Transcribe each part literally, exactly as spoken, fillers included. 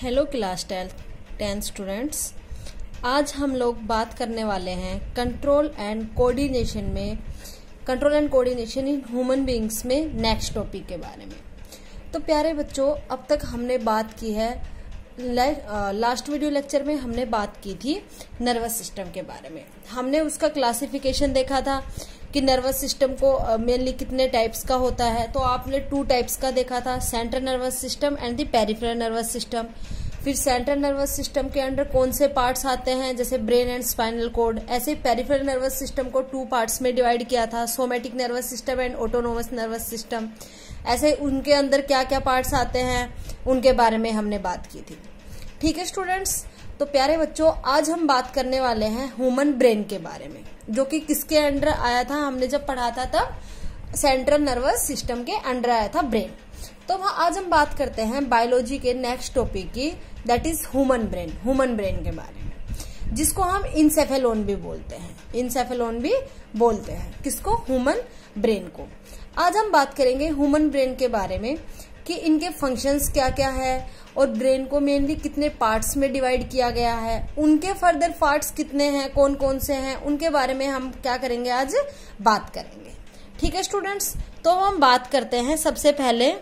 Hello class tenth students, आज हम लोग बात करने वाले हैं कंट्रोल एंड कोऑर्डिनेशन में control and coordination in human beings में नेक्स्ट टॉपिक के बारे में। तो प्यारे बच्चों, अब तक हमने बात की है, लास्ट वीडियो लेक्चर में हमने बात की थी नर्वस सिस्टम के बारे में। हमने उसका क्लासिफिकेशन देखा था कि नर्वस सिस्टम को मेनली कितने टाइप्स का होता है। तो आपने टू टाइप्स का देखा था, central nervous system and the peripheral nervous system. फिर सेंट्रल नर्वस सिस्टम के अंडर कौन से पार्ट्स आते हैं, जैसे ब्रेन एंड स्पाइनल कॉर्ड। ऐसे पेरिफेरल नर्वस सिस्टम को टू पार्ट्स में डिवाइड किया था, somatic nervous system and autonomous nervous system. ऐसे उनके अंदर क्या क्या पार्ट्स आते हैं उनके बारे में हमने बात की थी। ठीक है स्टूडेंट्स, तो प्यारे बच्चों, आज हम बात करने वाले हैं ह्यूमन ब्रेन के बारे में, जो कि किसके अंडर आया था। हमने जब पढ़ा था तब सेंट्रल नर्वस सिस्टम के अंडर आया था ब्रेन। तो आज हम बात करते हैं बायोलॉजी के नेक्स्ट टॉपिक की, that is human brain human brain के बारे में, जिसको हम इंसेफेलोन भी बोलते हैं इंसेफेलोन भी बोलते हैं किसको, ह्यूमन ब्रेन को। आज हम बात करेंगे ह्यूमन ब्रेन के बारे में कि इनके फंक्शंस क्या क्या है और ब्रेन को मेनली कितने पार्ट्स में डिवाइड किया गया है, उनके फर्दर पार्ट्स कितने हैं, कौन कौन से हैं, उनके बारे में हम क्या करेंगे, आज बात करेंगे। ठीक है स्टूडेंट्स, तो हम बात करते हैं सबसे पहले।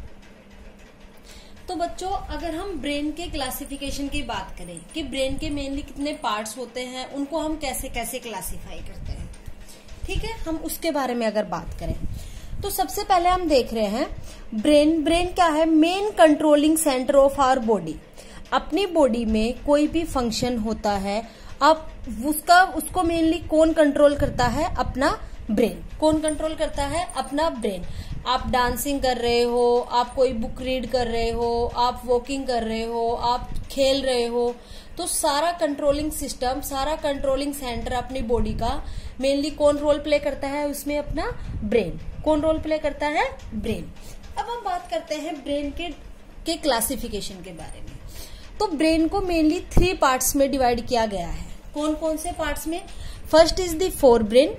तो बच्चों, अगर हम ब्रेन के क्लासिफिकेशन की बात करें कि ब्रेन के मेनली कितने पार्ट्स होते हैं, उनको हम कैसे कैसे क्लासिफाई करते हैं, ठीक है, हम उसके बारे में अगर बात करें तो सबसे पहले हम देख रहे हैं ब्रेन। ब्रेन क्या है, main controlling centre of our body. अपनी बॉडी में कोई भी फंक्शन होता है, आप उसका उसको मेनली कौन कंट्रोल करता है, अपना ब्रेन। कौन कंट्रोल करता है, अपना ब्रेन। आप डांसिंग कर रहे हो, आप कोई बुक रीड कर रहे हो, आप वॉकिंग कर रहे हो, आप खेल रहे हो, तो सारा कंट्रोलिंग सिस्टम, सारा कंट्रोलिंग सेंटर अपनी बॉडी का मेनली कौन रोल प्ले करता है, उसमें अपना ब्रेन। कौन रोल प्ले करता है, ब्रेन। अब हम बात करते हैं ब्रेन के के क्लासिफिकेशन के बारे में। तो ब्रेन को मेनली थ्री पार्ट्स में डिवाइड किया गया है। कौन कौन से पार्ट्स में, first is the four brain,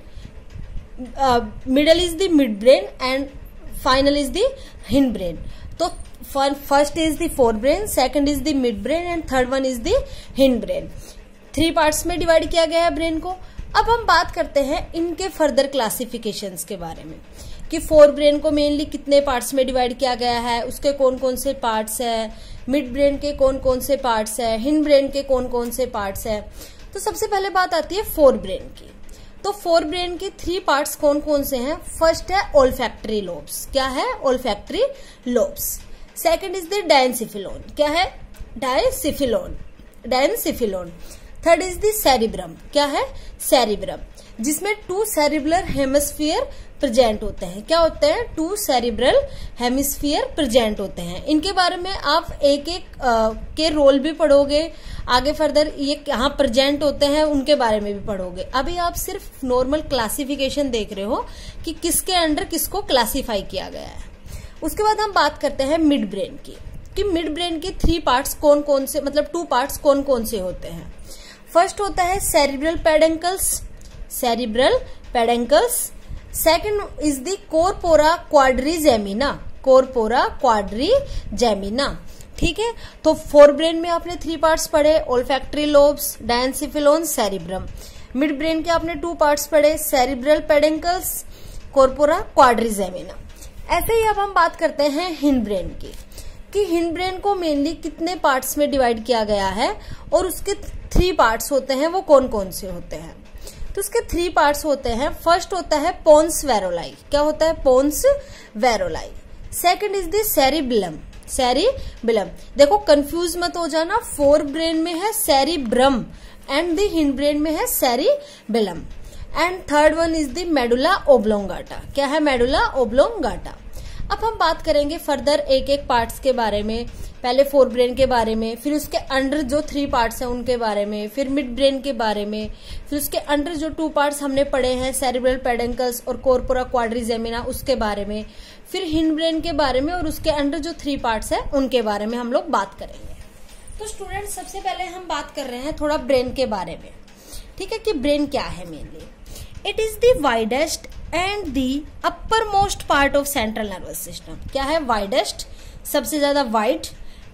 middle is the mid brain and final is the hind brain. तो first is the four brain, second is the mid brain and third one is the hind brain. Three parts में divide किया गया है brain को। अब हम बात करते हैं इनके फर्दर क्लासिफिकेशंस के बारे में कि फोर ब्रेन को मेनली कितने पार्ट्स में डिवाइड किया गया है, उसके कौन कौन से पार्ट्स है, मिड ब्रेन के कौन कौन से पार्ट्स है, हिंड ब्रेन के कौन कौन से पार्ट्स है। तो सबसे पहले बात आती है फोर ब्रेन की। तो फोर ब्रेन के थ्री पार्ट्स कौन कौन से हैं। फर्स्ट है ओल्फैक्टरी लोब्स। क्या है, olfactory lobes. Second is the diencephalon. क्या है, diencephalon diencephalon. Third is the cerebrum. क्या है, सेरिब्रम, जिसमें टू सेरिब्रल हेमिस्फीयर प्रेजेंट होते हैं। क्या होते हैं, टू सेरिब्रल हेमिस्फीयर प्रेजेंट होते हैं। इनके बारे में आप एक एक आ, के रोल भी पढ़ोगे, आगे फर्दर ये कहाँ प्रेजेंट होते हैं उनके बारे में भी पढ़ोगे। अभी आप सिर्फ नॉर्मल क्लासिफिकेशन देख रहे हो कि किसके अंडर किसको क्लासिफाई किया गया है। उसके बाद हम बात करते हैं मिड ब्रेन की कि मिड ब्रेन के थ्री पार्ट्स कौन कौन से, मतलब टू पार्ट्स कौन कौन से होते हैं। फर्स्ट होता है cerebral peduncles cerebral peduncles. Second is the corpora quadrigemina corpora quadrigemina. ठीक है, तो फोर ब्रेन में आपने थ्री पार्ट्स पढ़े, olfactory lobes, diencephalon, cerebrum. Mid brain के आपने टू पार्ट्स पढ़े, सेरिब्रल पेडेंकल्स, कोरपोरा क्वाड्रिजेमिना। ऐसे ही अब हम बात करते हैं हिंड ब्रेन की कि हिंड ब्रेन को मेनली कितने पार्ट्स में डिवाइड किया गया है और उसके थ्री पार्ट्स होते हैं, वो कौन कौन से होते हैं। तो उसके थ्री पार्ट्स होते हैं। फर्स्ट होता है पोन्स वेरोलाई। क्या होता है, pons varolii. Second is the cerebellum cerebellum. देखो कंफ्यूज मत हो जाना, फोर ब्रेन में है cerebrum and the hind brain में है cerebellum. And third one is the medulla oblongata. क्या है, मेडुला ओब्लोंगाटा। अब हम बात करेंगे फर्दर एक एक पार्ट्स के बारे में। पहले फोर ब्रेन के बारे में, फिर उसके अंडर जो थ्री पार्ट्स हैं उनके बारे में, फिर मिड ब्रेन के बारे में, फिर उसके अंडर जो टू पार्ट्स हमने पढ़े हैं सेरिब्रल पेडेंकल्स और कोरपोरा क्वाड्रिजेमिना, उसके बारे में, फिर हिंड ब्रेन के बारे में और उसके अंडर जो थ्री पार्ट्स हैं उनके बारे में हम लोग बात करेंगे। तो स्टूडेंट, सबसे पहले हम बात कर रहे हैं थोड़ा ब्रेन के बारे में। ठीक है, कि ब्रेन क्या है mainly. It is the widest and the upper most part of central nervous system. क्या है, वाइडेस्ट, सबसे ज्यादा wide,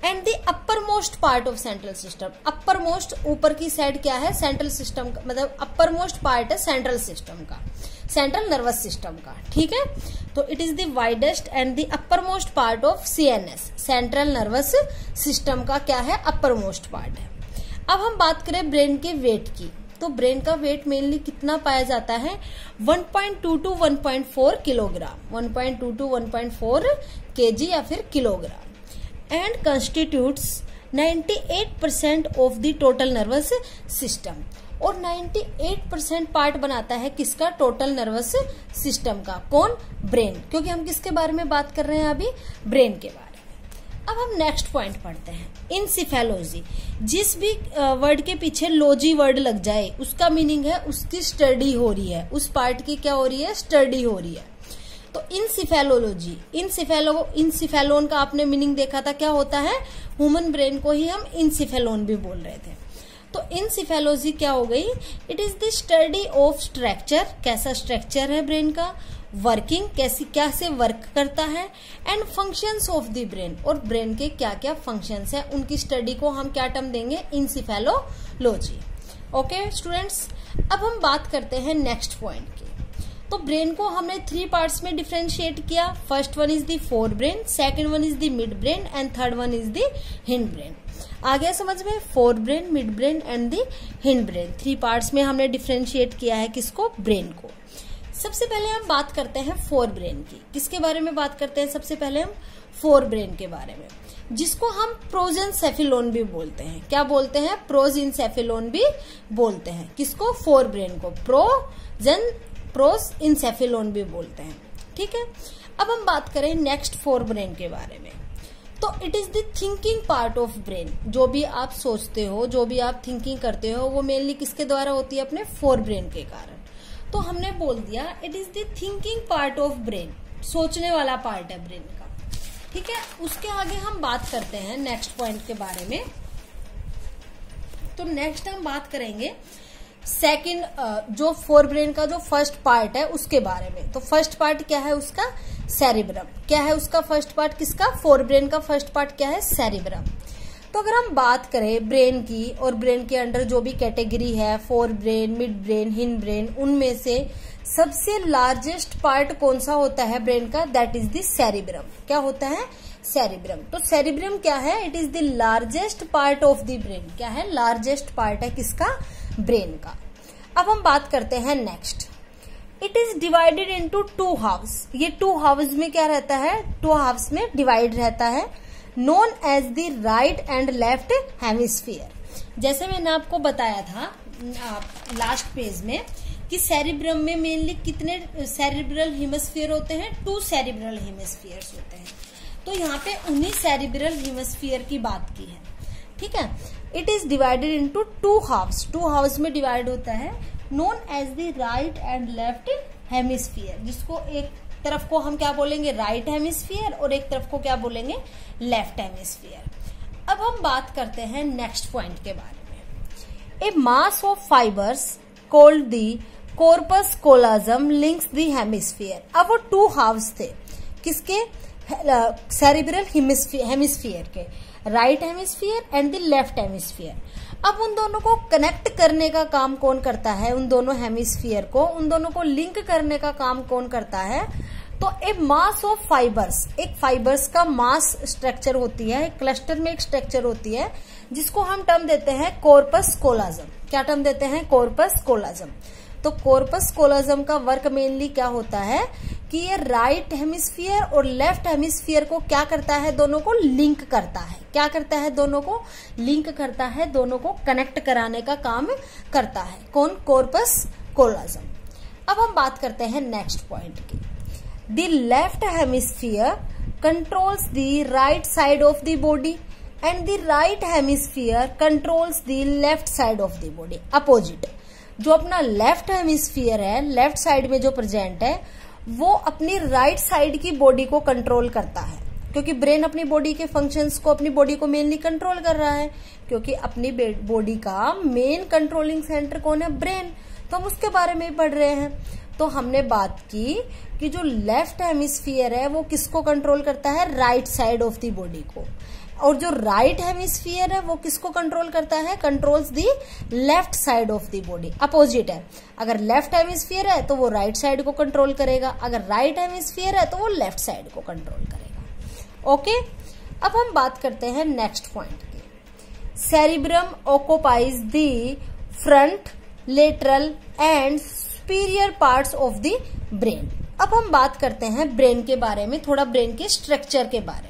and the upper most part of central system. Upper most ऊपर की साइड क्या है, सेंट्रल सिस्टम का, मतलब अपर मोस्ट पार्ट है सेंट्रल सिस्टम का, सेंट्रल नर्वस सिस्टम का, ठीक है। तो it is the widest and the upper most part of CNS, central nervous system का क्या है, अपर मोस्ट पार्ट है। अब हम बात करें ब्रेन के वेट की, तो ब्रेन का वेट मेनली कितना पाया जाता है, one point two two one point four kilogram, one point two two one point four KG या फिर kilogram, and constitutes ninety eight percent of the total nervous system, और नाइंटी एट परसेंट पार्ट बनाता है किसका, total nervous system का, कौन, brain, क्योंकि हम किसके बारे में बात कर रहे हैं अभी, ब्रेन के बारे में। अब हम नेक्स्ट पॉइंट पढ़ते हैं, इंसेफेलॉजी। जिस भी वर्ड के पीछे लॉजी वर्ड लग जाए उसका मीनिंग है उसकी स्टडी हो रही है, उस पार्ट की क्या हो रही है, स्टडी हो रही है। तो इंसेफेलोलॉजी, इंसेफेलो इंसेफेलोन का आपने मीनिंग देखा था, क्या होता है, ह्यूमन ब्रेन को ही हम इंसेफेलोन भी बोल रहे थे। तो इंसेफेलॉजी क्या हो गई, it is the study of structure, कैसा स्ट्रक्चर है ब्रेन का, वर्किंग, कैसी क्या से वर्क करता है, and functions of the brain, और ब्रेन के क्या क्या फंक्शंस है उनकी स्टडी को हम क्या टर्म देंगे, इंसेफेलोलॉजी। ओके स्टूडेंट्स, अब हम बात करते हैं नेक्स्ट पॉइंट की। तो ब्रेन को हमने थ्री पार्ट्स में डिफरेंशिएट किया, first one is the four brain, second one is the mid brain and third one is the hind brain. आ गया समझ में, fore brain, mid brain and the hind brain, three parts में हमने differentiate किया है किसको, ब्रेन को। सबसे पहले हम बात करते हैं फोर ब्रेन की, किसके बारे में बात करते हैं, सबसे पहले हम फोर ब्रेन के बारे में, जिसको हम प्रोजेंसेफेलोन भी बोलते हैं, क्या बोलते हैं, प्रोजेंसेफेलोन भी बोलते हैं, किसको, फोर ब्रेन को प्रोजेन प्रोजेंसेफेलोन भी बोलते हैं, ठीक है। अब हम बात करें नेक्स्ट फोर ब्रेन के बारे में, तो it is the thinking part of brain, जो भी आप सोचते हो, जो भी आप थिंकिंग करते हो, वो मेनली किसके द्वारा होती है, अपने फोर ब्रेन के कारण। तो हमने बोल दिया it is the thinking part of brain, सोचने वाला पार्ट है ब्रेन का, ठीक है। उसके आगे हम बात करते हैं नेक्स्ट पॉइंट के बारे में। तो नेक्स्ट हम बात करेंगे सेकंड, जो फोर ब्रेन का जो फर्स्ट पार्ट है उसके बारे में। तो फर्स्ट पार्ट क्या है उसका, सेरिब्रम, क्या है उसका फर्स्ट पार्ट, किसका, फोर ब्रेन का फर्स्ट पार्ट क्या है, सेरिब्रम। तो अगर हम बात करें ब्रेन की, और ब्रेन के अंडर जो भी कैटेगरी है, fore brain, mid brain, hindbrain, उनमें से सबसे लार्जेस्ट पार्ट कौन सा होता है ब्रेन का, दैट इज द सेरिब्रम। क्या होता है, सेरिब्रम। तो सेरिब्रम क्या है, it is the largest part of the brain, क्या है, लार्जेस्ट पार्ट है किसका, ब्रेन का। अब हम बात करते हैं next, it is divided into two halves. ये टू हाफ्स में क्या रहता है, टू हाफ्स में डिवाइड रहता है, known as the right and left hemisphere. जैसे मैंने आपको बताया था लास्ट पेज में कि सेरिब्रम में मेनली कितने सेरिब्रल हेमिस्फीयर होते हैं, टू सेरिब्रल हेमिस्फीयर्स होते हैं। तो यहाँ पे उन्हीं सेरिब्रल हेमिस्फीयर की बात की है, ठीक है। It is divided into two halves, two halves में डिवाइड होता है, known as the right and left hemisphere, जिसको एक तरफ को हम क्या बोलेंगे, राइट हेमिस्फीयर, और एक तरफ को क्या बोलेंगे, लेफ्ट हेमिस्फीयर। अब हम बात करते हैं नेक्स्ट पॉइंट के बारे में। A mass of fibres called the corpus callosum links the hemisphere. अब वो टू हाफ्स थे किसके, सेरिब्रल हेमिस्फीयर के, right hemisphere and the left hemisphere. अब उन दोनों को कनेक्ट करने का काम कौन करता है, उन दोनों हेमिस्फीयर को, उन दोनों को लिंक करने का काम कौन करता है, तो ए मास ऑफ फाइबर्स, एक फाइबर्स का मास स्ट्रक्चर होती है, एक क्लस्टर में एक स्ट्रक्चर होती है, जिसको हम टर्म देते हैं कॉर्पस कोलाजम। क्या टर्म देते हैं, कॉर्पस कोलाजम। तो कॉर्पस कोलाजम का वर्क मेनली क्या होता है कि ये राइट हेमिस्फीयर और लेफ्ट हेमिस्फीयर को क्या करता है, दोनों को लिंक करता है, क्या करता है, दोनों को लिंक करता है, दोनों को कनेक्ट कराने का काम करता है, कौन, कॉर्पस कोलाजम। अब हम बात करते हैं नेक्स्ट पॉइंट की। The left hemisphere controls the right side of the body and the right hemisphere controls the left side of the body, opposite. जो अपना लेफ्ट हेमिस्फीयर है, लेफ्ट साइड में जो प्रेजेंट है, वो अपनी राइट साइड की बॉडी को कंट्रोल करता है, क्योंकि ब्रेन अपनी बॉडी के फंक्शंस को, अपनी बॉडी को मेनली कंट्रोल कर रहा है, क्योंकि अपनी बॉडी का मेन कंट्रोलिंग सेंटर कौन है, ब्रेन। तो हम उसके बारे में पढ़ रहे हैं। तो हमने बात की कि जो लेफ्ट हेमिस्फीयर है वो किसको कंट्रोल करता है, right side of the body को, और जो राइट हेमिस्फीयर है वो किसको कंट्रोल करता है, controls the left side of the body. Opposite है, अगर लेफ्ट हेमिस्फीयर है तो वो राइट साइड को कंट्रोल करेगा, अगर राइट हेमिस्फीयर है तो वो लेफ्ट साइड को कंट्रोल करेगा। ओके, अब हम बात करते हैं नेक्स्ट पॉइंट की। Cerebrum occupies the front, lateral and superior parts of the brain. अब हम बात करते हैं ब्रेन के बारे में, थोड़ा ब्रेन के स्ट्रक्चर के बारे में।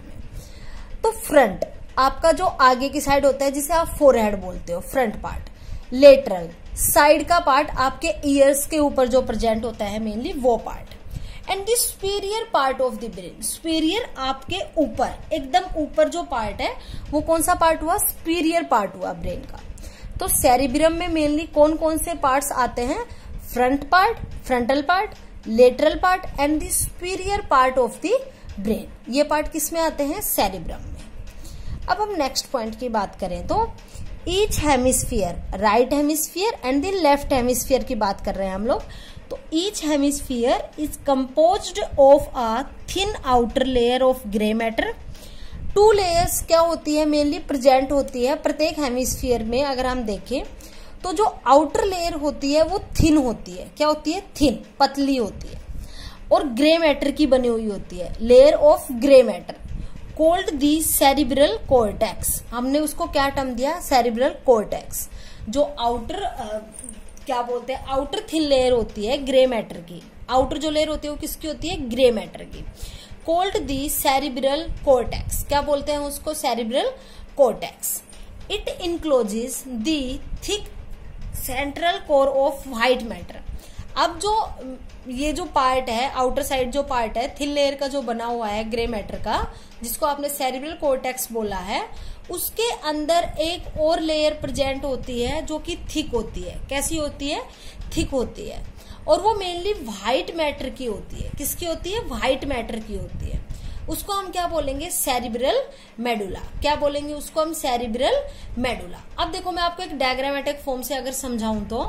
तो फ्रंट आपका जो आगे की साइड होता है जिसे आप फोरहेड बोलते हो, फ्रंट पार्ट। लेटरल साइड का पार्ट आपके ईयर्स के ऊपर जो प्रेजेंट होता है मेनली वो part. And the superior part of the brain, superior आपके ऊपर, एकदम ऊपर जो पार्ट है वो कौन सा पार्ट हुआ, सुपीरियर पार्ट हुआ ब्रेन का। तो सेरिब्रम में मेनली कौन कौन से पार्ट्स आते हैं, front part, frontal part, lateral part and the superior part of the brain. ये पार्ट किस में आते हैं, सेरिब्रम में। अब हम नेक्स्ट पॉइंट की बात करें तो each hemisphere, right hemisphere and the left hemisphere की बात कर रहे हैं हम लोग। तो each hemisphere is composed of a thin outer layer of grey matter. Two layers क्या होती है, मेनली प्रेजेंट होती है प्रत्येक हेमिस्फीयर में। अगर हम देखें तो जो आउटर लेयर होती है वो थिन होती है, क्या होती है, थिन, पतली होती है, और ग्रे मैटर की बनी हुई होती है, layer of grey matter, called the cerebral cortex. हमने उसको क्या टर्म दिया, सेरिब्रल कॉर्टेक्स। जो आउटर क्या बोलते हैं, आउटर थिन लेयर होती है ग्रे मैटर की, आउटर जो लेयर होती है वो किसकी होती है, ग्रे मैटर की। कोल्ड दी सेरिब्रल कॉर्टेक्स, क्या बोलते हैं उसको, cerebral cortex. It encloses the thick central core of white matter. अब जो ये जो पार्ट है, आउटर साइड जो पार्ट है थिन लेयर का जो बना हुआ है ग्रे मैटर का, जिसको आपने सेरिब्रल कॉर्टेक्स बोला है, उसके अंदर एक और लेयर प्रेजेंट होती है जो कि थिक होती है। कैसी होती है, थिक होती है, और वो मेनली व्हाइट मैटर की होती है। किसकी होती है, व्हाइट मैटर की होती है। उसको हम क्या बोलेंगे, सेरिब्रल मेडुला। क्या बोलेंगे उसको हम, सेरिब्रल मेडुला। अब देखो मैं आपको एक डायग्रामेटिक फॉर्म से अगर समझाऊं तो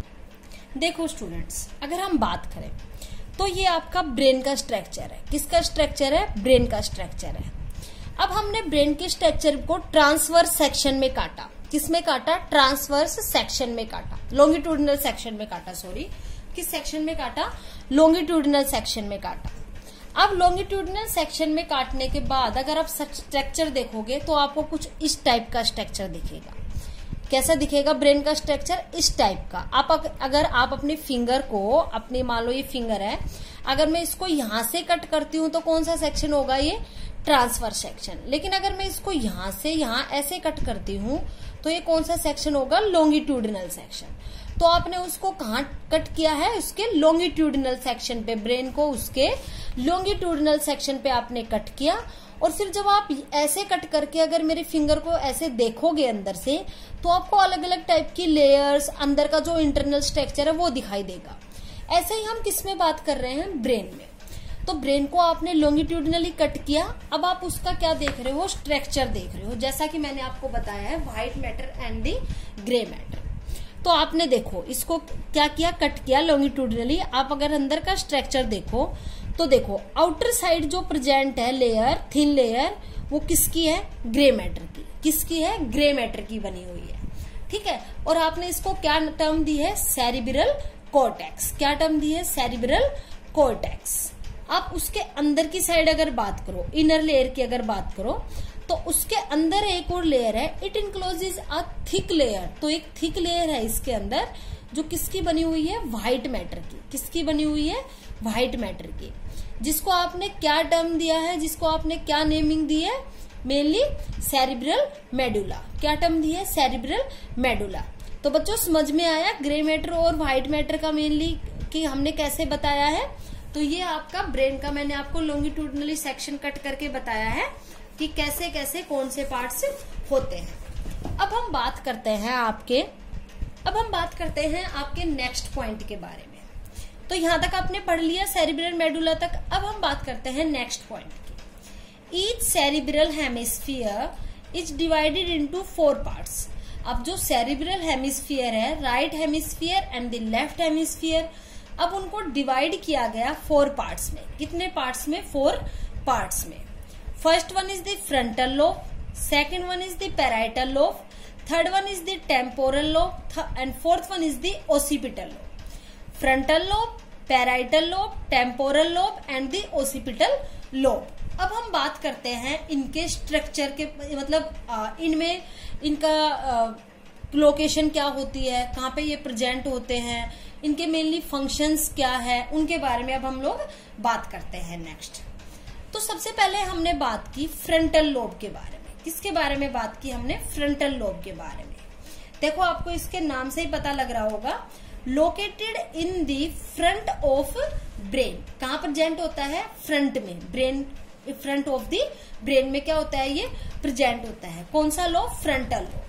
देखो स्टूडेंट्स, अगर हम बात करें तो ये आपका ब्रेन का स्ट्रक्चर है। किसका स्ट्रक्चर है, ब्रेन का स्ट्रक्चर है। अब हमने ब्रेन के स्ट्रक्चर को ट्रांसवर्स सेक्शन में काटा। किसमें काटा, ट्रांसवर्स सेक्शन में काटा, लॉन्गिट्यूडिनल सेक्शन में काटा, सॉरी किस सेक्शन में काटा, लॉन्गिट्यूडिनल सेक्शन में काटा। अब लॉन्गिट्यूडिनल सेक्शन में काटने के बाद अगर आप स्ट्रक्चर देखोगे तो आपको कुछ इस टाइप का स्ट्रक्चर दिखेगा। कैसा दिखेगा ब्रेन का स्ट्रक्चर, इस टाइप का। आप अगर आप अपने फिंगर को, अपनी मान लो ये फिंगर है, अगर मैं इसको यहां से कट करती हूं तो कौन सा सेक्शन होगा, ये ट्रांसवर्स सेक्शन। लेकिन अगर मैं इसको यहां से यहां ऐसे कट करती हूं तो ये कौन सा सेक्शन होगा, लॉन्गिट्यूडिनल सेक्शन। तो आपने उसको कहाँ कट किया है, उसके लॉन्गिट्यूडिनल सेक्शन पे, ब्रेन को उसके लॉन्गिट्यूडिनल सेक्शन पे आपने कट किया। और फिर जब आप ऐसे कट करके अगर मेरे फिंगर को ऐसे देखोगे अंदर से, तो आपको अलग अलग टाइप की लेयर्स, अंदर का जो इंटरनल स्ट्रक्चर है वो दिखाई देगा। ऐसे ही हम किस में बात कर रहे हैं, ब्रेन में। तो ब्रेन को आपने लॉन्गिट्यूडिनली कट किया, अब आप उसका क्या देख रहे हो, स्ट्रक्चर देख रहे हो। जैसा कि मैंने आपको बताया है, white matter and the grey matter. तो आपने देखो इसको क्या किया, कट किया लॉन्गिट्यूडिनली। आप अगर अंदर का स्ट्रक्चर देखो तो देखो आउटर साइड जो प्रेजेंट है लेयर, थिन लेयर, वो किसकी है, ग्रे मैटर की। किसकी है, ग्रे मैटर की बनी हुई है, ठीक है। और आपने इसको क्या टर्म दी है, सेरिब्रल कॉर्टेक्स। क्या टर्म दी है, सेरिब्रल कॉर्टेक्स। आप उसके अंदर की साइड अगर बात करो, इनर लेयर की अगर बात करो, तो उसके अंदर एक और लेयर है, it encloses a thick layer. तो एक थिक लेयर है इसके अंदर जो किसकी बनी हुई है, व्हाइट मैटर की। किसकी बनी हुई है, व्हाइट मैटर की, जिसको आपने क्या टर्म दिया है, जिसको आपने क्या नेमिंग दी है, मेनली सेरिब्रल मेडुला। क्या टर्म दी है, सेरिब्रल मेडुला। तो बच्चों समझ में आया ग्रे मैटर और व्हाइट मैटर का मेनली कि हमने कैसे बताया है। तो ये आपका ब्रेन का मैंने आपको लॉन्गिट्यूडिनली सेक्शन कट करके बताया है कि कैसे कैसे कौन से पार्ट्स होते हैं। अब हम बात करते हैं आपके अब हम बात करते हैं आपके नेक्स्ट पॉइंट के बारे में। तो यहां तक आपने पढ़ लिया सेरिब्रल मेडुला तक। अब हम बात करते हैं नेक्स्ट पॉइंट की। Each cerebral hemisphere is divided into four parts. अब जो सेरिब्रल हेमिस्फीयर है, right hemisphere and the left hemisphere, अब उनको डिवाइड किया गया फोर पार्ट्स में। कितने पार्ट्स में, फोर पार्ट्स में। First one is the frontal lobe, second one is the parietal lobe, third one is the temporal lobe, and fourth one is the occipital lobe. Frontal lobe, parietal lobe, temporal lobe and the occipital lobe. अब हम बात करते हैं इनके structure के, मतलब इनमें इनका लोकेशन क्या होती है, कहाँ पे ये प्रेजेंट होते हैं, इनके मेनली फंक्शंस क्या है, उनके बारे में अब हम लोग बात करते हैं नेक्स्ट। तो सबसे पहले हमने बात की फ्रंटल लोब के बारे में। किसके बारे में बात की हमने? फ्रंटल लोब के बारे में। देखो आपको इसके नाम से ही पता लग रहा होगा, located in the front of brain. कहाँ प्रेजेंट होता है? फ्रंट में, brain front of the brain में क्या होता है? ये प्रेजेंट होता है। कौन सा lobe? Frontal lobe.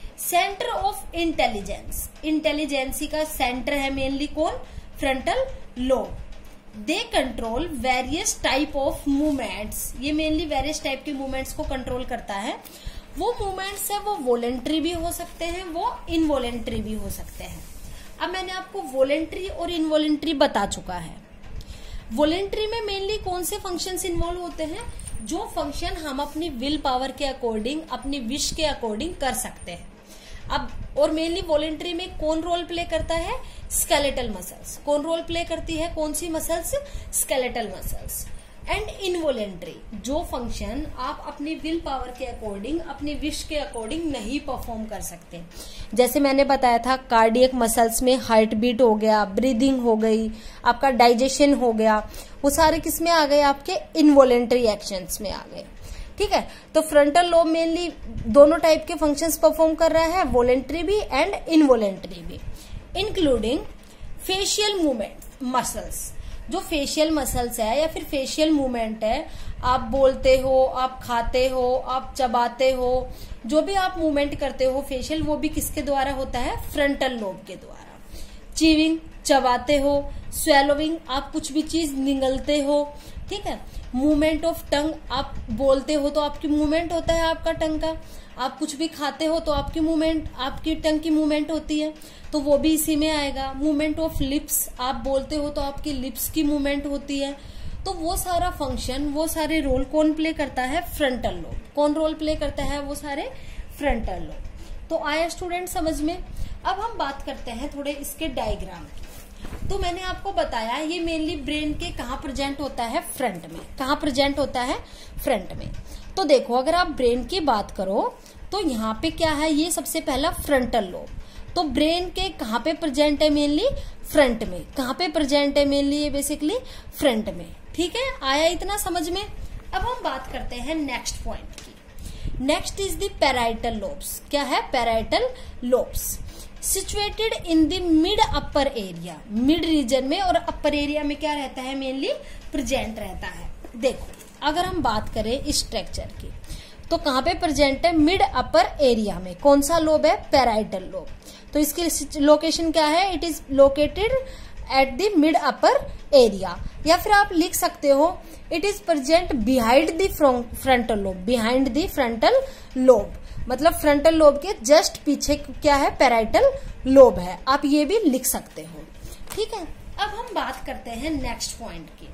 Centre of intelligence, intelligence का सेंटर है मेनली कौन? Frontal lobe. They control various type of movements, ये मेनली वेरियस टाइप के मूवमेंट्स को कंट्रोल करता है। वो मूवमेंट्स है वो वॉलेंट्री भी हो सकते हैं, वो इनवॉलेंट्री भी हो सकते हैं। अब मैंने आपको वॉलेंट्री और इनवॉलेंट्री बता चुका है। वॉलेंट्री में मेनली कौन से फंक्शंस इन्वॉल्व होते हैं? जो फंक्शन हम अपनी विल पावर के अकॉर्डिंग, अपनी विश के अकॉर्डिंग कर सकते हैं। अब और मेनली वॉलेंट्री में कौन रोल प्ले करता है? Skeletal muscles. कौन रोल प्ले करती है? कौन सी muscles? Skeletal muscles. And involuntary, जो फंक्शन आप अपनी विल पावर के अकॉर्डिंग, अपनी विश के अकॉर्डिंग नहीं परफॉर्म कर सकते। जैसे मैंने बताया था, कार्डियक मसल्स में हार्ट बीट हो गया, ब्रीदिंग हो गई, आपका डाइजेशन हो गया, वो सारे किस में आ गए? आपके इनवॉलेंट्री एक्शंस में आ गए। ठीक है, तो फ्रंटल लोब मेनली दोनों टाइप के फंक्शंस परफॉर्म कर रहा है, वॉलेंट्री भी एंड इनवॉलेंट्री भी, इंक्लूडिंग फेशियल मूवमेंट मसल्स। जो फेशियल मसल्स है या फिर फेशियल मूवमेंट है, आप बोलते हो, आप खाते हो, आप चबाते हो, जो भी आप मूवमेंट करते हो फेशियल, वो भी किसके द्वारा होता है? फ्रंटल लोब के द्वारा। चीविंग, चबाते हो, स्वेलोविंग, आप कुछ भी चीज निगलते हो। ठीक है, मूवमेंट ऑफ टंग, आप बोलते हो तो आपकी मूवमेंट होता है आपका टंग का, आप कुछ भी खाते हो तो आपकी मूवमेंट, आपकी टंग की मूवमेंट होती है, तो वो भी इसी में आएगा। मूवमेंट ऑफ लिप्स, आप बोलते हो तो आपकी लिप्स की मूवमेंट होती है। तो वो सारा फंक्शन, वो सारे रोल कौन प्ले करता है? Frontal lobe. कौन रोल प्ले करता है? वो सारे फ्रंटल लोब। तो आया स्टूडेंट समझ में? अब हम बात करते हैं थोड़े इसके डायग्राम की। तो मैंने आपको बताया ये मेनली ब्रेन के कहाँ प्रेजेंट होता है? फ्रंट में। कहाँ प्रेजेंट होता है? फ्रंट में। तो देखो, अगर आप ब्रेन की बात करो तो यहाँ पे क्या है? ये सबसे पहला फ्रंटल लोब। तो ब्रेन के कहाँ पे प्रेजेंट है? मेनली फ्रंट में। कहाँ पे प्रेजेंट है? मेनली ये बेसिकली फ्रंट में। ठीक है, आया इतना समझ में? अब हम बात करते हैं नेक्स्ट पॉइंट की। Next is the parietal lobes. क्या है? Parietal lobes situated in the mid upper area. Mid region में और अपर एरिया में क्या रहता है? मेनली प्रेजेंट रहता है। देखो, अगर हम बात करें इस स्ट्रक्चर की, तो कहाँ पे प्रेजेंट है? मिड अपर एरिया में। कौन सा लोब है? Parietal lobe. तो इसकी लोकेशन क्या है? It is located at the mid upper area, या फिर आप लिख सकते हो it is present behind the frontal lobe. Behind the frontal lobe मतलब फ्रंटल लोब के जस्ट पीछे क्या है? पैराइटल लोब है। आप ये भी लिख सकते हो। ठीक है, अब हम बात करते हैं नेक्स्ट पॉइंट की।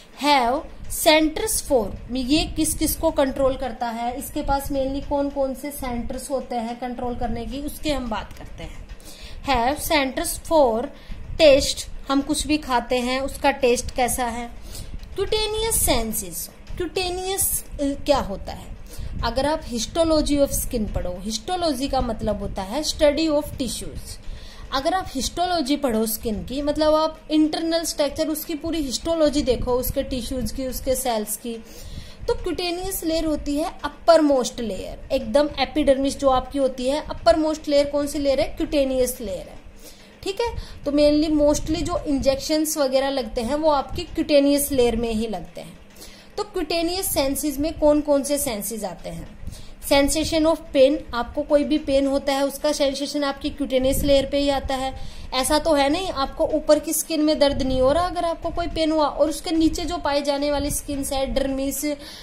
हैव सेंटर्स फॉर, ये किस किस को कंट्रोल करता है? इसके पास मेनली कौन कौन से सेंटर्स होते हैं कंट्रोल करने की, उसके हम बात करते हैं। हैव सेंटर्स फॉर टेस्ट, हम कुछ भी खाते हैं उसका टेस्ट कैसा है। क्यूटेनियस सेंसेस, क्यूटेनियस क्या होता है? अगर आप हिस्टोलॉजी ऑफ स्किन पढ़ो, हिस्टोलॉजी का मतलब होता है स्टडी ऑफ टिश्यूज। अगर आप हिस्टोलॉजी पढ़ो स्किन की, मतलब आप इंटरनल स्ट्रक्चर, उसकी पूरी हिस्टोलॉजी देखो, उसके टिश्यूज की, उसके सेल्स की, तो क्यूटेनियस लेयर होती है अपर मोस्ट लेयर, एकदम एपिडर्मिस जो आपकी होती है। अपर मोस्ट लेयर कौन सी लेयर है? क्यूटेनियस लेयर है। ठीक है, तो मेनली मोस्टली जो इंजेक्शंस वगैरह लगते हैं वो आपकी क्यूटेनियस लेयर में ही लगते हैं। तो क्यूटेनियस सेंसेस में कौन कौन से सेंसेस आते हैं? सेंसेशन ऑफ पेन, आपको कोई भी पेन होता है उसका सेंसेशन आपकी क्यूटेनियस लेयर पे ही आता है। ऐसा तो है नहीं आपको ऊपर की स्किन में दर्द नहीं हो रहा अगर आपको कोई पेन हुआ, और उसके नीचे जो पाई जाने वाली स्किन है, डर्मिस,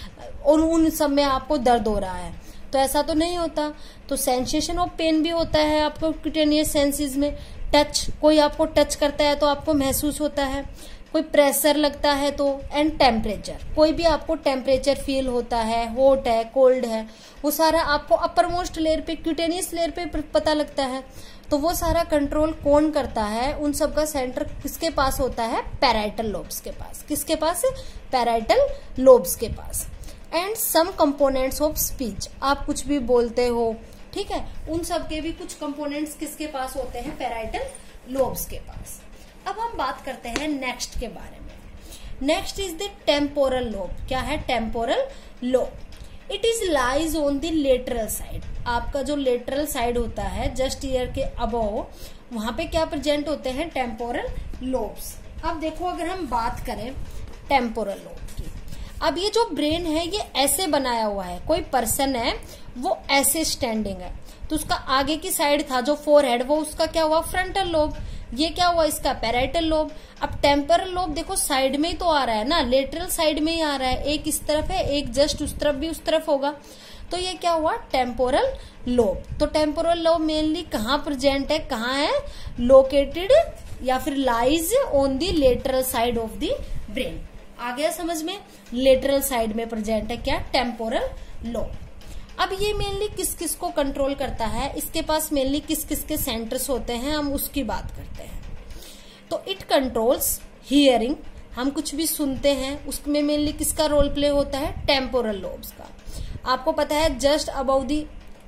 और उन सब में आपको दर्द हो रहा है, तो ऐसा तो नहीं होता। तो सेंसेशन ऑफ पेन भी होता है आपको क्यूटेनियस सेंसेस में। टच, कोई आपको टच करता है तो आपको महसूस होता है। कोई प्रेशर लगता है तो, एंड टेम्परेचर, कोई भी आपको टेम्परेचर फील होता है, हॉट है, कोल्ड है, वो सारा आपको अपर मोस्ट लेयर पे, क्यूटेनियस लेयर पे पता लगता है। तो वो सारा कंट्रोल कौन करता है, उन सब का सेंटर किसके पास होता है, पैराइटल लोब्स के पास। किसके पास, पैराइटल लोब्स के पास। And some components of speech, आप कुछ भी बोलते हो, ठीक है, उन सब के भी कुछ कंपोनेंट्स किसके पास होते हैं, पैराइटल लोब्स के पास। अब हम बात करते हैं नेक्स्ट के बारे में। Next is the temporal lobe. क्या है, temporal lobe. It is lies on the lateral side. आपका जो लेटरल साइड होता है जस्ट ईयर के अबव, वहां पे क्या प्रेजेंट होते हैं, टेम्पोरल लोब्स। अब देखो, अगर हम बात करें टेम्पोरल लोब की, अब ये जो ब्रेन है ये ऐसे बनाया हुआ है, कोई पर्सन है वो ऐसे स्टैंडिंग है, तो उसका आगे की साइड था जो फोरहेड, वो उसका क्या हुआ, फ्रंटल लोब। ये क्या हुआ, इसका पैराइटल लोब। अब टेम्पोरल लोब देखो साइड में ही तो आ रहा है ना, लेटरल साइड में ही आ रहा है, एक इस तरफ है, एक जस्ट उस तरफ भी उस तरफ होगा, तो ये क्या हुआ, टेम्पोरल लोब। तो टेम्पोरल लोब मेनली कहाँ प्रेजेंट है, कहाँ है, लोकेटेड या फिर lies on the lateral side of the brain. आ गया समझ में, लेटरल साइड में प्रेजेंट है क्या, टेम्पोरल लोब। अब ये मेनली किस किस को कंट्रोल करता है, इसके पास मेनली किस किस के सेंटर्स होते हैं, हम उसकी बात करते हैं। तो इट कंट्रोल्स हियरिंग, हम कुछ भी सुनते हैं उसमें मेनली किसका रोल प्ले होता है, टेम्पोरल लोब्स का। आपको पता है जस्ट अबाउट दी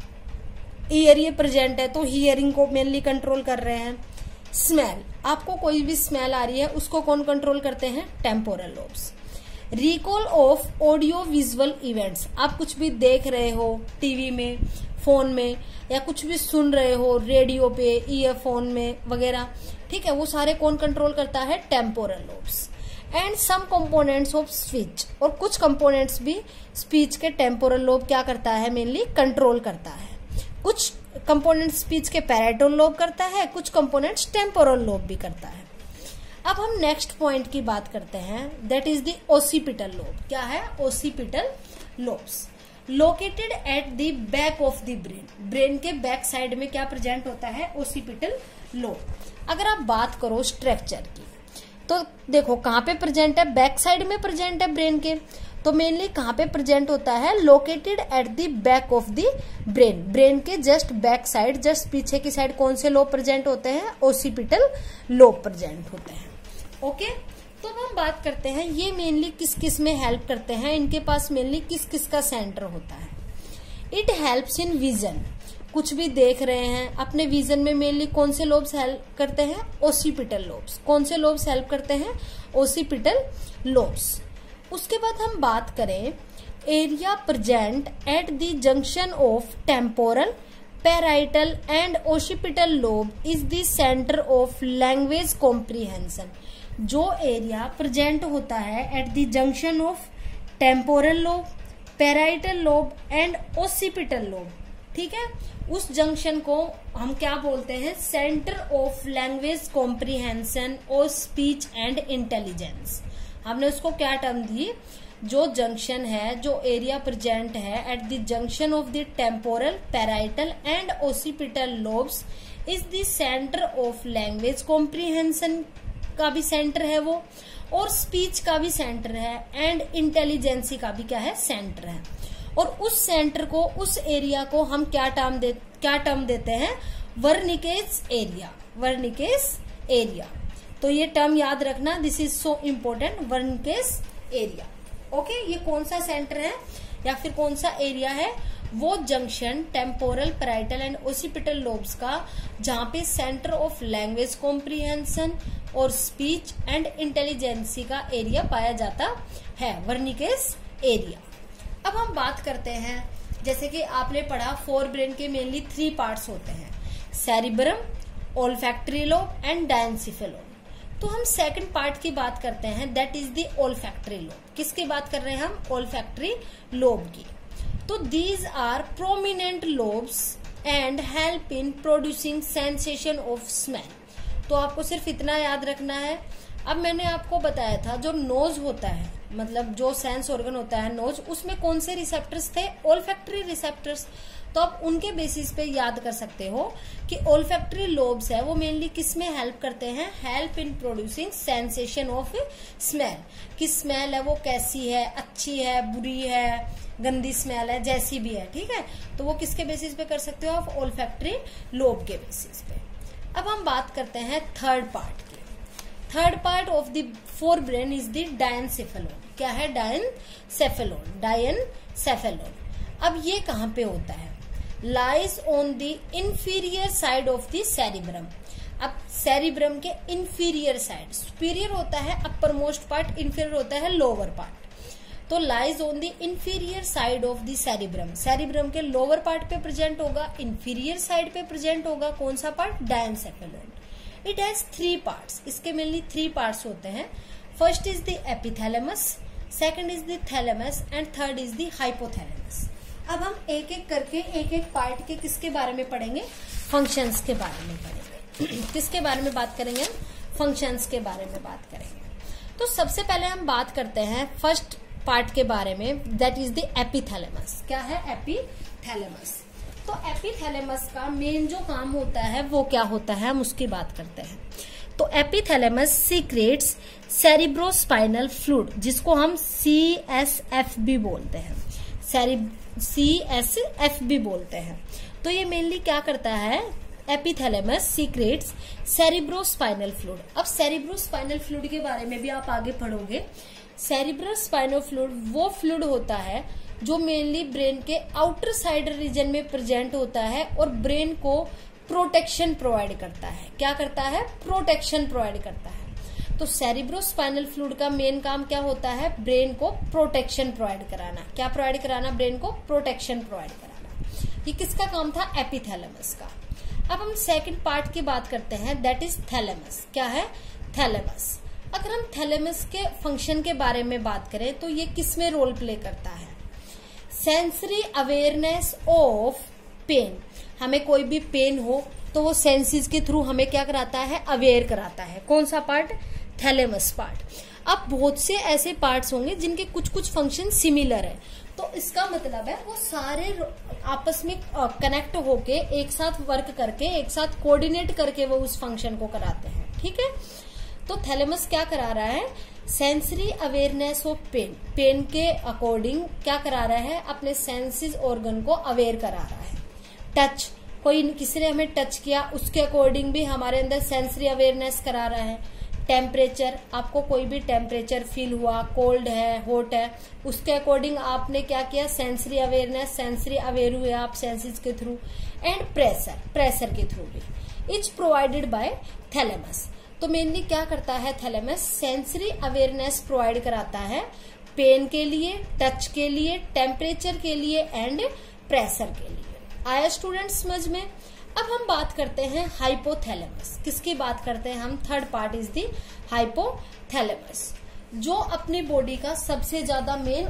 ईयर ये प्रेजेंट है, तो हियरिंग को मेनली कंट्रोल कर रहे हैं। स्मेल, आपको कोई भी स्मेल आ रही है उसको कौन कंट्रोल करते हैं, temporal lobes. Recall of audio visual events, आप कुछ भी देख रहे हो टीवी में, फोन में, या कुछ भी सुन रहे हो रेडियो पे, ईयरफोन में वगैरह, ठीक है, वो सारे कौन कंट्रोल करता है, temporal lobes. And some components of speech, और कुछ कंपोनेंट्स भी स्पीच के टेम्पोरल लोब क्या करता है, मेनली कंट्रोल करता है। कुछ कंपोनेंट्स स्पीच के पैराइटल लोब करता है, कुछ कंपोनेंट्स टेम्पोरल लोब भी करता है। अब हम नेक्स्ट पॉइंट की बात करते हैं, that is the occipital lobe. क्या है, occipital lobes, located at the back of the brain. Brain के बैक साइड में क्या प्रेजेंट होता है, ओसिपिटल लोब। अगर आप बात करो स्ट्रक्चर की, तो देखो कहाँ पे प्रेजेंट है, बैक साइड में प्रेजेंट है ब्रेन के, तो मेनली कहाँ पे प्रेजेंट होता है, located at the back of the brain. Brain के जस्ट बैक साइड, जस्ट पीछे की साइड कौन से लोब प्रेजेंट होते हैं, ओसिपिटल लोब प्रेजेंट होते हैं। Okay okay? तो हम बात करते हैं ये मेनली किस किस में हेल्प करते हैं, इनके पास मेनली किस किस का सेंटर होता है। इट हेल्प्स इन विजन, कुछ भी देख रहे हैं अपने विजन में मेनली कौन से लोब्स हेल्प करते हैं, ओसिपिटल लोब्स। कौन से लोब्स हेल्प करते हैं, ओसिपिटल लोब्स। उसके बाद हम बात करें area present at the junction of temporal, parietal and occipital lobe is the centre of language comprehension. जो एरिया प्रेजेंट होता है at the junction of temporal lobe, parietal lobe and occipital lobe, ठीक है, उस जंक्शन को हम क्या बोलते हैं, सेंटर ऑफ लैंग्वेज कॉम्प्रिहेंशन और स्पीच एंड इंटेलिजेंस। हमने उसको क्या टर्म दी, जो जंक्शन है, जो एरिया प्रेजेंट है at the junction of the temporal, parietal and occipital lobes is the centre of language comprehension का भी सेंटर है वो, और स्पीच का भी सेंटर है, एंड इंटेलिजेंसी का भी क्या है, सेंटर है। और उस सेंटर को, उस एरिया को हम क्या टर्म दे क्या टर्म देते हैं, वर्निकेज एरिया। वर्निकेज एरिया, तो ये टर्म याद रखना, this is so important, Wernicke's area. Okay, ये कौन सा सेंटर है या फिर कौन सा एरिया है, वो junction temporal, parietal and occipital lobes का, जहां पे सेंटर ऑफ लैंग्वेज कॉम्प्रिहेंशन और स्पीच एंड इंटेलिजेंसी का एरिया पाया जाता है, वर्निकेज एरिया। अब हम बात करते हैं, जैसे कि आपने पढ़ा फोर ब्रेन के मेनली थ्री पार्ट्स होते हैं, cerebrum, olfactory lobe and diencephalon. तो हम सेकंड पार्ट की बात करते हैं, that is the olfactory lobe. किसकी बात कर रहे हैं हम, ओल्फैक्टरी लोब की। तो these are prominent lobes and help in producing sensation of smell. तो आपको सिर्फ इतना याद रखना है। अब मैंने आपको बताया था जो नोज होता है, मतलब जो सेंस ऑर्गन होता है नोज, उसमें कौन से रिसेप्टर्स थे, ओल्फैक्टरी रिसेप्टर्स। तो आप उनके बेसिस पे याद कर सकते हो कि ओल्फैक्टरी लोब्स है वो मेनली किस में हेल्प करते हैं, help in producing sensation of smell, कि स्मेल है वो कैसी है, अच्छी है, बुरी है, गंदी स्मेल है, जैसी भी है, ठीक है। तो वो किसके बेसिस पे कर सकते हो आप, ओल्फैक्टरी लोब के बेसिस पे। अब हम बात करते हैं थर्ड पार्ट की। Third part of the fore brain is the diencephalon. क्या है, डायनसेफेलोन, डायनसेफेलोन। अब ये कहाँ पे होता है, lies on the inferior side of the cerebrum. अब सेरिब्रम के इंफीरियर साइड, सुपीरियर होता है अपर मोस्ट पार्ट, इंफीरियर होता है लोअर पार्ट। तो lies on the inferior side of the cerebrum, cerebrum के लोअर पार्ट पे प्रेजेंट होगा, इंफीरियर साइड पे प्रेजेंट होगा कौन सा part, diencephalon. It has three parts, इसके मेनली थ्री पार्ट्स होते हैं। First is the epithalamus, second is the thalamus and third is the hypothalamus. अब हम एक एक करके एक एक पार्ट के किसके बारे में पढ़ेंगे, फंक्शंस के बारे में पढ़ेंगे। किसके बारे में बात करेंगे हम, फंक्शंस के बारे में बात करेंगे। तो सबसे पहले हम बात करते हैं फर्स्ट पार्ट के बारे में, दैट इज द एपिथैलेमस। क्या है, एपिथैलेमस। तो एपिथैलेमस का मेन जो काम होता है वो क्या होता है, हम उसकी बात करते हैं। तो एपिथैलेमस सीक्रेट्स सेरिब्रोस्पाइनल फ्लूइड, जिसको हम सी एस एफ भी बोलते हैं, सी एस एफ भी बोलते हैं। तो ये मेनली क्या करता है, एपिथैलेमस सीक्रेट्स सेरिब्रोस्पाइनल फ्लूइड। अब सेरिब्रोस्पाइनल फ्लूइड के बारे में भी आप आगे पढ़ोगे। सेरिब्रल स्पाइनल फ्लूइड वो फ्लूइड होता है जो मेनली ब्रेन के आउटर साइड रीजन में प्रेजेंट होता है और ब्रेन को प्रोटेक्शन प्रोवाइड करता है। क्या करता है, प्रोटेक्शन प्रोवाइड करता है। तो सेरिब्रोस्पाइनल फ्लूइड का मेन काम क्या होता है, ब्रेन को प्रोटेक्शन प्रोवाइड कराना। क्या प्रोवाइड कराना, ब्रेन को प्रोटेक्शन प्रोवाइड कराना। ये किसका काम था, एपिथैलेमस का। अब हम सेकंड पार्ट की बात करते हैं, दैट इज थैलेमस। क्या है, थैलेमस। अगर हम थैलेमस के फंक्शन के बारे में बात करें तो ये किस में रोल प्ले करता है, सेंसरी अवेयरनेस ऑफ पेन। हमें कोई भी पेन हो तो वो सेंसेस के थ्रू हमें क्या कराता है, अवेयर कराता है। कौन सा पार्ट, थैलेमस पार्ट। अब बहुत से ऐसे पार्ट्स होंगे जिनके कुछ कुछ फंक्शन सिमिलर है, तो इसका मतलब है वो सारे आपस में कनेक्ट होके एक साथ वर्क करके, एक साथ कोऑर्डिनेट करके वो उस फंक्शन को कराते हैं, ठीक है। तो थैलेमस क्या करा रहा है, sensory awareness of pain, pain के अकॉर्डिंग क्या करा रहा है, अपने सेंसेस ऑर्गन को अवेयर करा रहा है। टच, कोई किसी ने हमें टच किया उसके अकॉर्डिंग भी हमारे अंदर सेंसरी अवेयरनेस करा रहा है। टेम्परेचर, आपको कोई भी टेम्परेचर फील हुआ, कोल्ड है, हॉट है, उसके अकॉर्डिंग आपने क्या किया, सेंसरी अवेयरनेस, सेंसरी अवेयर हुए आप सेंसेस के थ्रू। एंड प्रेशर, प्रेशर के थ्रू भी इट्स प्रोवाइडेड बाय थैलेमस। तो मेनली क्या करता है थैलेमस, सेंसरी अवेयरनेस प्रोवाइड कराता है पेन के लिए, टच के लिए, टेम्परेचर के लिए एंड प्रेशर के लिए। आया स्टूडेंट्स समझ में। अब हम बात करते हैं हाइपोथैलेमस। किसकी बात करते हैं हम, third part is the hypothalamus, जो अपनी बॉडी का सबसे ज्यादा मेन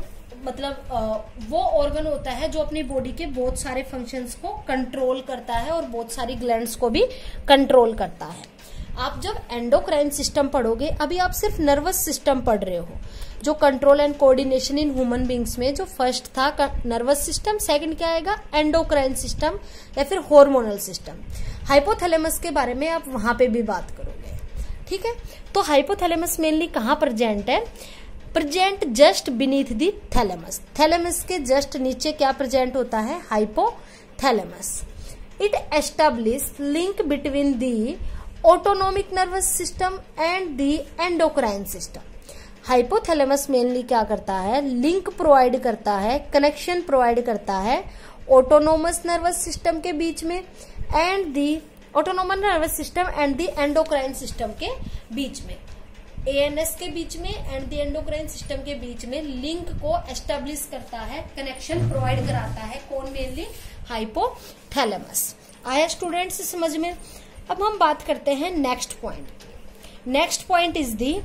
मतलब वो ऑर्गन होता है जो अपनी बॉडी के बहुत सारे फंक्शंस को कंट्रोल करता है और बहुत सारी ग्लैंड्स को भी कंट्रोल करता है। आप जब एंडोक्राइन सिस्टम पढ़ोगे, अभी आप सिर्फ नर्वस सिस्टम पढ़ रहे हो, जो control and coordination in human beings में जो फर्स्ट था नर्वस सिस्टम, सेकंड क्या आएगा, एंडोक्राइन सिस्टम या फिर हार्मोनल सिस्टम। हाइपोथैलेमस के बारे में आप वहां पे भी बात करोगे, ठीक है। तो हाइपोथैलेमस मेनली कहाँ प्रेजेंट है, present just beneath the thalamus. Thalamus के जस्ट नीचे क्या प्रेजेंट होता है, hypothalamus. It establish link between the autonomic nervous system and the endocrine system. Hypothalamus mainly क्या करता है, लिंक प्रोवाइड करता है, कनेक्शन प्रोवाइड करता है ऑटोनोमस नर्वस सिस्टम के बीच में and the autonomous nervous system and the endocrine system के बीच में, एएनएस के बीच में एंड दी एंडोक्राइन सिस्टम के बीच में लिंक को एस्टेब्लिश करता है, कनेक्शन प्रोवाइड कराता है। कौन, मेनली हाइपोथैलेमस। आया स्टूडेंट्स समझ में। अब हम बात करते हैं next point. Next point is the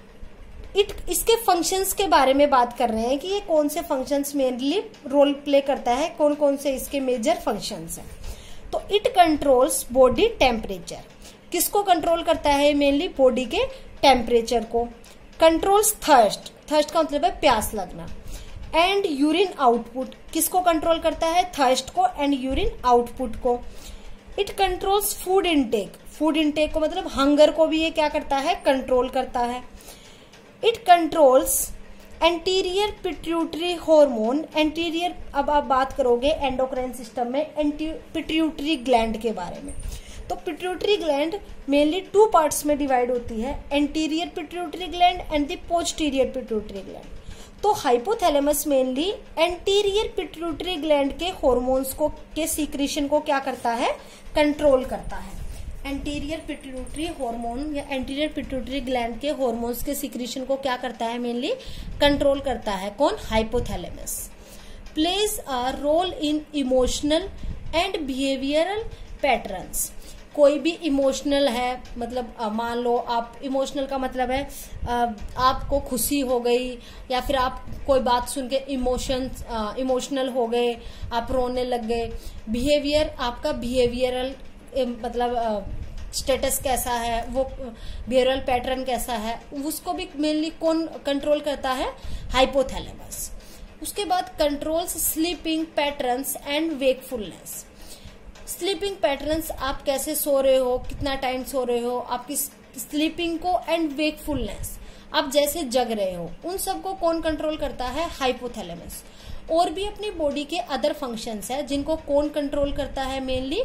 it, इसके फंक्शंस के बारे में बात कर रहे हैं कि ये कौन से फंक्शंस मेनली रोल प्ले करता है, कौन कौन से इसके मेजर फंक्शंस हैं। तो इट कंट्रोल्स बॉडी टेम्परेचर। किसको कंट्रोल करता है, मेनली बॉडी के टेम्परेचर को। कंट्रोल्स थर्स्ट, थर्स्ट का मतलब है प्यास लगना। एंड यूरिन आउटपुट, किसको कंट्रोल करता है? थर्स्ट को एंड यूरिन आउटपुट को। It controls food intake, food intake को मतलब हंगर को भी ये क्या करता है? कंट्रोल करता है। It controls anterior pituitary hormone, anterior, अब आप बात करोगे एंडोक्राइन सिस्टम में पिट्यूटरी ग्लैंड के बारे में, तो pituitary gland mainly two parts में डिवाइड होती है, anterior pituitary gland and the posterior pituitary gland. तो hypothalamus mainly anterior pituitary gland के हॉर्मोन्स को के सीक्रेशन को क्या करता है? कंट्रोल करता है। एंटीरियर पिट्यूटरी हार्मोन या एंटीरियर पिट्यूटरी ग्लैंड के हॉर्मोन्स के सीक्रेशन को क्या करता है? मेनली कंट्रोल करता है। कौन? Hypothalamus. Plays a role in emotional and behavioural patterns, कोई भी इमोशनल है, मतलब मान लो आप, इमोशनल का मतलब है आपको खुशी हो गई या फिर आप कोई बात सुन के इमोशन इमोशनल हो गए, आप रोने लग गए। बिहेवियर, आपका बिहेवियरल मतलब स्टेटस कैसा है, वो बिहेवियरल पैटर्न कैसा है, उसको भी मेनली कौन कंट्रोल करता है? हाइपोथैलेमस। उसके बाद controls sleeping patterns and wakefulness, sleeping patterns, आप कैसे सो रहे हो, कितना टाइम सो रहे हो, आपकी स्लीपिंग को, एंड वेकफुलनेस, आप जैसे जग रहे हो, उन सबको कौन कंट्रोल करता है? हाइपोथैलेमस। और भी अपनी बॉडी के अदर फंक्शंस है जिनको कौन कंट्रोल करता है? Mainly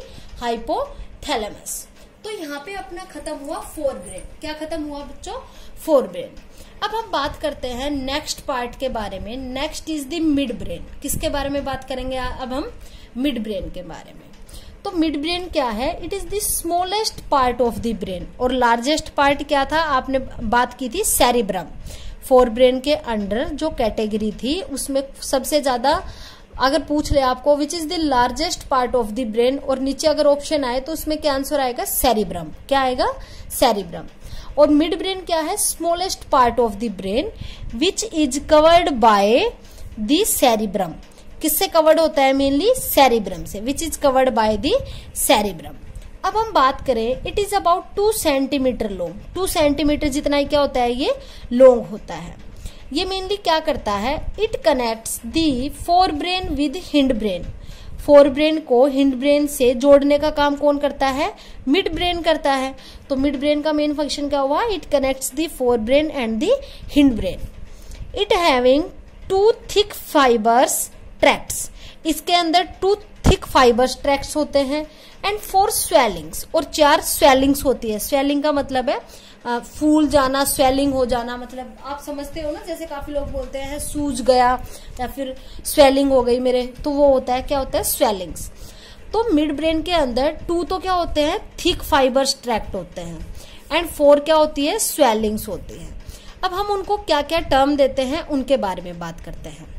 hypothalamus. तो यहाँ पे अपना खत्म हुआ फोर ब्रेन। क्या खत्म हुआ बच्चों? Forebrain. अब हम बात करते हैं नेक्स्ट पार्ट के बारे में। Next is the mid brain. किसके बारे में बात करेंगे अब हम? मिड ब्रेन के बारे में। तो मिड ब्रेन क्या है? It is the smallest part of the brain. और लार्जेस्ट पार्ट क्या था? आपने बात की थी सेरिब्रम। फोर ब्रेन के अंडर जो कैटेगरी थी उसमें सबसे ज्यादा, अगर पूछ ले आपको which is the largest part of the brain, और नीचे अगर ऑप्शन आए तो उसमें क्या आंसर आएगा? सेरिब्रम। क्या आएगा? सेरिब्रम। और मिड ब्रेन क्या है? Smallest part of the brain which is covered by the cerebrum. किससे कवर्ड होता है? मेनली सेरिब्रम से, which is covered by the cerebrum. अब हम बात करें, it is about two centimetre long. Two centimetre जितना ही क्या होता है? ये लॉन्ग होता है। ये मेनली क्या करता है? It connects the forebrain with hindbrain. Fore brain को हिंड ब्रेन से जोड़ने का काम कौन करता है? मिड ब्रेन करता है। तो मिड ब्रेन का मेन फंक्शन क्या हुआ? It connects the forebrain and the hindbrain. It having two thick fibres tracts, इसके अंदर टू थिक फाइबर्स ट्रैक्ट्स होते हैं, एंड फोर स्वेलिंग्स, और चार स्वेलिंग्स होती है। स्वेलिंग का मतलब है आ, फूल जाना, स्वेलिंग हो जाना, मतलब आप समझते हो ना, जैसे काफी लोग बोलते हैं सूज गया या फिर स्वेलिंग हो गई मेरे, तो वो होता है, क्या होता है? स्वेलिंग्स। तो मिड ब्रेन के अंदर टू तो क्या होते हैं? थिक फाइबर्स ट्रैक्ट होते हैं, एंड फोर क्या होती है? स्वेलिंग्स होती है। अब हम उनको क्या क्या टर्म देते हैं उनके बारे में बात करते हैं।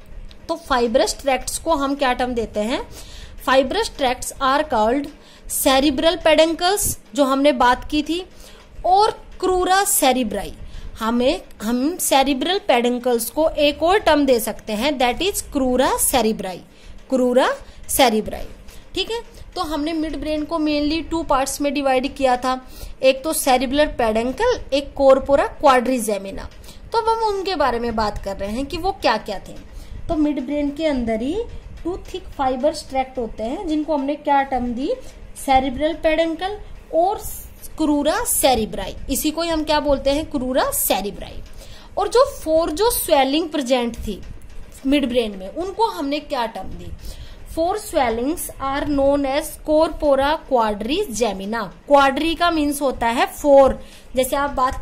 तो फाइब्रस ट्रैक्ट्स को हम क्या टर्म देते हैं? Fibrous tracts are called cerebral peduncles, जो हमने बात की थी, और क्रूरा सेरिब्राई। हमें हम सेरिब्रल पेडंकल्स को एक और टर्म दे सकते हैं, that is crura cerebri. Crura cerebri, ठीक है। तो हमने मिड ब्रेन को मेनली टू पार्ट्स में डिवाइड किया था, एक तो सेरिब्रल पेडंकल, एक कॉर्पोरा क्वाड्रिजेमिना। तो अब हम उनके बारे में बात कर रहे हैं कि वो क्या क्या थे। तो मिड ब्रेन के अंदर ही टू थिक फाइबर्स ट्रैक्ट होते हैं, जिनको हमने क्या टर्म दी? सेरिब्रल पेडंकल और क्रूरा सेरिब्राई। इसी को ही हम क्या बोलते हैं? Crura cerebri. और जो फोर जो स्वेलिंग प्रेजेंट थी मिड ब्रेन में, उनको हमने क्या टर्म दी? Four swellings are known as corpora quadrigemina. Quadri का मीन्स होता है फोर, जैसे आप बात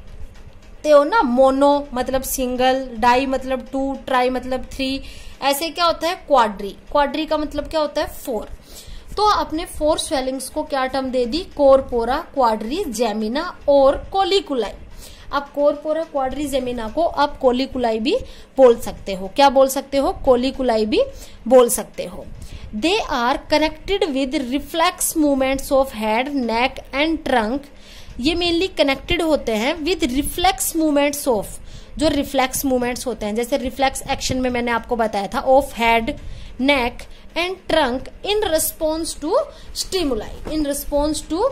करते हो ना, मोनो मतलब सिंगल, डाई मतलब टू, ट्राई मतलब थ्री, ऐसे क्या होता है? क्वाड्री। क्वाड्री का मतलब क्या होता है? फोर। तो अपने फोर स्वेलिंग्स को क्या टर्म दे दी? कॉर्पोरा क्वाड्रिजेमिना और कोलिकुलाई। आप कॉर्पोरा क्वाड्रिजेमिना को आप कोलिकुलाई भी बोल सकते हो। क्या बोल सकते हो? कोलिकुलाई भी बोल सकते हो। They are connected with reflex movements of head, neck and trunk. ये मेनली कनेक्टेड होते हैं विद रिफ्लेक्स मूवमेंट्स ऑफ, जो रिफ्लेक्स मूवमेंट्स होते हैं, जैसे रिफ्लेक्स एक्शन में मैंने आपको बताया था, of head, neck and trunk in response to stimuli. In response to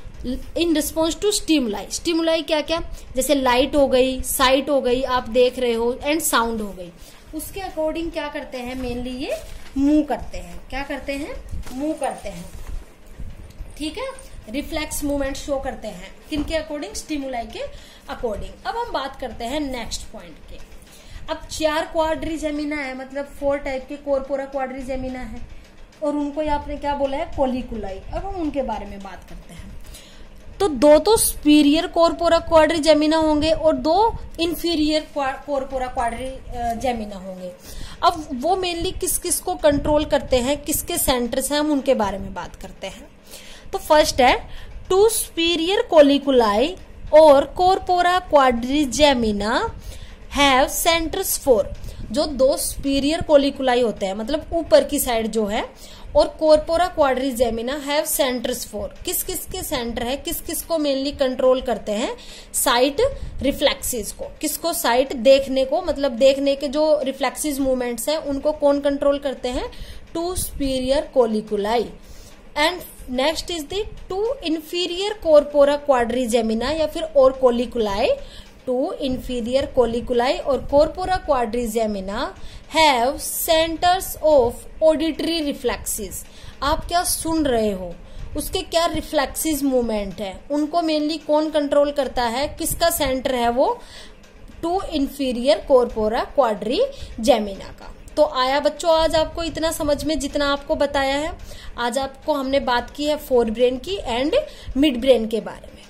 in response to stimuli. Stimuli क्या क्या? जैसे लाइट हो गई, साइट हो गई, आप देख रहे हो, एंड साउंड हो गई। उसके अकॉर्डिंग क्या करते हैं, मेनली ये मूव करते हैं। क्या करते हैं, मूव करते हैं, ठीक है। रिफ्लेक्स मूवमेंट शो करते हैं किनके अकॉर्डिंग, स्टिमुलाई के अकॉर्डिंग। अब हम बात करते हैं नेक्स्ट पॉइंट के। अब चार क्वाड्रिजेमिना है, मतलब फोर टाइप के कॉर्पोरा क्वाड्रिजेमिना है, और उनको आपने क्या बोला है, कोलिकुलाई। अब हम उनके बारे में बात करते हैं। तो दो तो सुपीरियर कॉर्पोरा क्वाड्रिजेमिना होंगे और दो इंफीरियर कॉर्पोरा क्वाड्रिजेमिना होंगे। अब वो मेनली किस किस को कंट्रोल करते हैं, किसके सेंटर्स हैं, हम उनके बारे में बात करते हैं। तो फर्स्ट है टू सुपीरियर कोलिकुलाई और corpora quadrigemina have centres for. जो दो सुपीरियर कोलिकुलाई होते हैं, मतलब ऊपर की साइड जो है, और corpora quadrigemina have centres for. किस किस के सेंटर है, किस किस को मेनली कंट्रोल करते हैं, साइट रिफ्लेक्सिस को। किसको, साइट देखने को, मतलब देखने के जो रिफ्लेक्सिस मूवमेंट्स हैं उनको कौन कंट्रोल करते हैं, two superior colliculi. And next is the two inferior corpora quadrigemina या फिर और कोलिकुलाई। टू इंफीरियर कोलिकुलाई और corpora quadrigemina have centres of auditory reflexes. आप क्या सुन रहे हो, उसके क्या रिफ्लेक्सिस मूवमेंट है, उनको मेनली कौन कंट्रोल करता है, किसका सेंटर है वो, टू इंफीरियर कॉर्पोरा क्वाड्रिजेमिना का। तो आया बच्चों आज आपको इतना समझ में जितना आपको बताया है। आज आपको हमने बात की है फोर ब्रेन की एंड मिड ब्रेन के बारे में।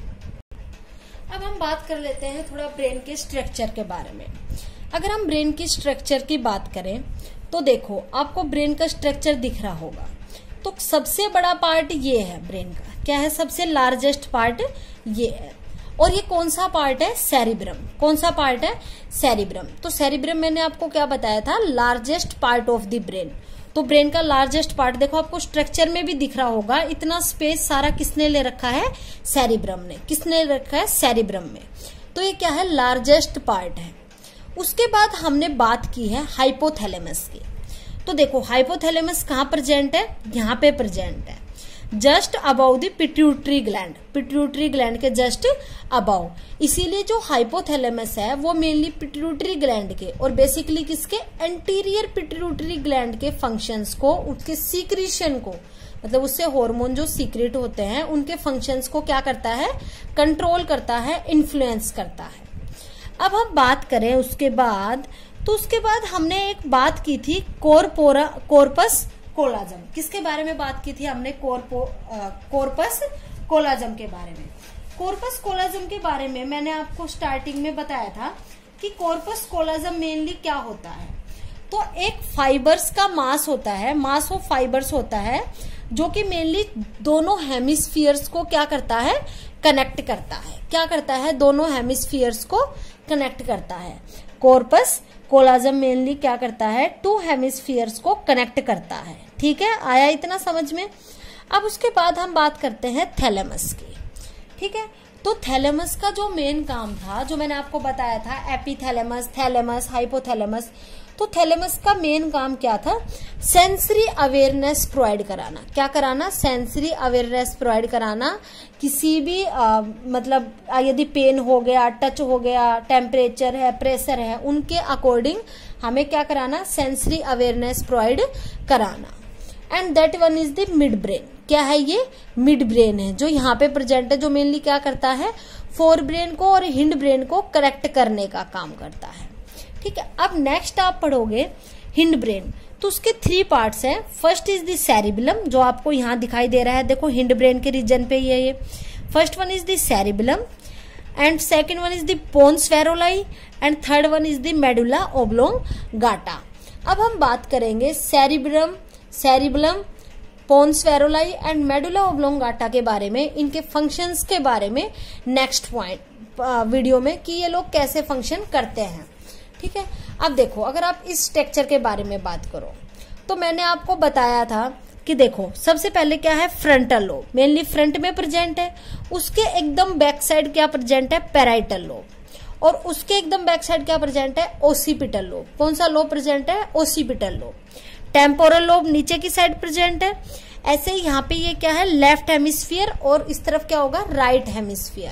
अब हम बात कर लेते हैं थोड़ा ब्रेन के स्ट्रक्चर के बारे में। अगर हम ब्रेन की स्ट्रक्चर की बात करें तो देखो आपको ब्रेन का स्ट्रक्चर दिख रहा होगा। तो सबसे बड़ा पार्ट ये है ब्रेन का, क्या है, सबसे लार्जेस्ट पार्ट ये है। और ये कौन सा पार्ट है, सेरिब्रम। कौन सा पार्ट है, सेरिब्रम। तो सेरिब्रम मैंने आपको क्या बताया था, largest part of the brain. तो ब्रेन का लार्जेस्ट पार्ट देखो आपको स्ट्रक्चर में भी दिख रहा होगा। इतना स्पेस सारा किसने ले रखा है, सेरिब्रम ने। किसने ले रखा है, सेरिब्रम में। तो ये क्या है, लार्जेस्ट पार्ट है। उसके बाद हमने बात की है हाइपोथैलेमस की। तो देखो हाइपोथैलेमस कहाँ प्रेजेंट है, यहाँ पे प्रेजेंट है, just above the pituitary gland. Pituitary gland के जस्ट अबाउ। इसीलिए जो हाइपोथैलेमस है वो मेनली पिट्यूटरी ग्लैंड के और बेसिकली किसके, एंटीरियर पिट्यूटरी ग्लैंड के फंक्शंस को, उसके सीक्रेशन को, मतलब उससे हार्मोन जो सीक्रेट होते हैं उनके फंक्शंस को क्या करता है, कंट्रोल करता है, इन्फ्लुएंस करता है। अब हम बात करें उसके बाद, तो उसके बाद हमने एक बात की थी कॉर्पोरा कॉर्पस कोलाजम। किसके बारे में बात की थी हमने, कॉर्पो कॉर्पस कोलाजम के बारे में। कॉर्पस कोलाजम के बारे में मैंने आपको स्टार्टिंग में बताया था कि कॉर्पस कोलाजम मेनली क्या होता है। तो एक फाइबर्स का मास होता है, मास ऑफ फाइबर्स होता है, जो कि मेनली दोनों हेमिस्फीयर्स को क्या करता है, कनेक्ट करता है। क्या करता है, दोनों हेमिस्फीयर्स को कनेक्ट करता है। कॉर्पस कोलाजम मेनली क्या करता है, टू हेमिस्फीयर्स को कनेक्ट करता है। ठीक है, आया इतना समझ में। अब उसके बाद हम बात करते हैं थैलेमस की। ठीक है, तो थैलेमस का जो मेन काम था, जो मैंने आपको बताया था, एपीथैलेमस, थैलेमस, हाइपोथैलेमस। तो थैलेमस का मेन काम क्या था, सेंसरी अवेयरनेस प्रोवाइड कराना। क्या कराना, सेंसरी अवेयरनेस प्रोवाइड कराना। किसी भी आ, मतलब यदि पेन हो गया, टच हो गया, टेम्परेचर है, प्रेशर है, उनके अकॉर्डिंग हमें क्या कराना, सेंसरी अवेयरनेस प्रोवाइड कराना। And that one is the mid brain. क्या है ये, मिड ब्रेन है, जो यहाँ पे प्रेजेंट है, जो मेनली क्या करता है, फोर ब्रेन को और हिंड ब्रेन को करेक्ट करने का काम करता है। ठीक है, अब नेक्स्ट आप पढ़ोगे हिंड ब्रेन। तो उसके थ्री पार्ट्स हैं। फर्स्ट इज द सेरिबेलम, जो आपको यहाँ दिखाई दे रहा है, देखो हिंड ब्रेन के रीजन पे ये ये first one is the cerebellum, and second one is the pons varolii, and third one is the medulla oblongata. अब हम बात करेंगे cerebrum, cerebellum, pons varolii and medulla oblongata के बारे में, इनके फंक्शंस के बारे में नेक्स्ट पॉइंट वीडियो में, कि ये लोग कैसे फंक्शन करते हैं। ठीक है, अब देखो अगर आप इस स्ट्रक्चर के बारे में बात करो तो मैंने आपको बताया था कि देखो सबसे पहले क्या है, फ्रंटल लोब, मेनली फ्रंट में प्रेजेंट है। उसके एकदम बैक साइड क्या प्रेजेंट है, पैराइटल लोब, और उसके एकदम बैक साइड क्या प्रेजेंट है, ओसिपिटल लोब। कौन सा लोब प्रेजेंट है, ओसिपिटल लोब। टेम्पोरल लोब नीचे की साइड प्रेजेंट है। ऐसे ही यहाँ पे ये क्या है, लेफ्ट हेमिस्फीयर, और इस तरफ क्या होगा, राइट हेमिस्फीयर।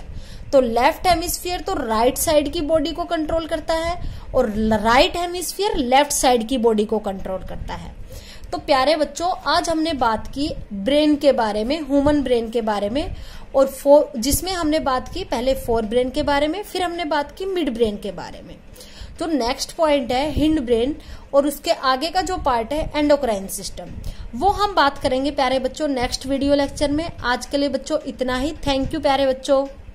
तो लेफ्ट हेमिस्फीयर तो राइट साइड की बॉडी को कंट्रोल करता है और राइट हेमिस्फीयर लेफ्ट साइड की बॉडी को कंट्रोल करता है। तो प्यारे बच्चों, आज हमने बात की ब्रेन के बारे में, ह्यूमन ब्रेन के बारे में, और फोर जिसमें हमने बात की पहले फोर ब्रेन के बारे में, फिर हमने बात की मिड ब्रेन के बारे में। तो नेक्स्ट पॉइंट है हिंड ब्रेन, और उसके आगे का जो पार्ट है एंडोक्राइन सिस्टम, वो हम बात करेंगे प्यारे बच्चों नेक्स्ट वीडियो लेक्चर में। आज के लिए बच्चों इतना ही। थैंक यू प्यारे बच्चों।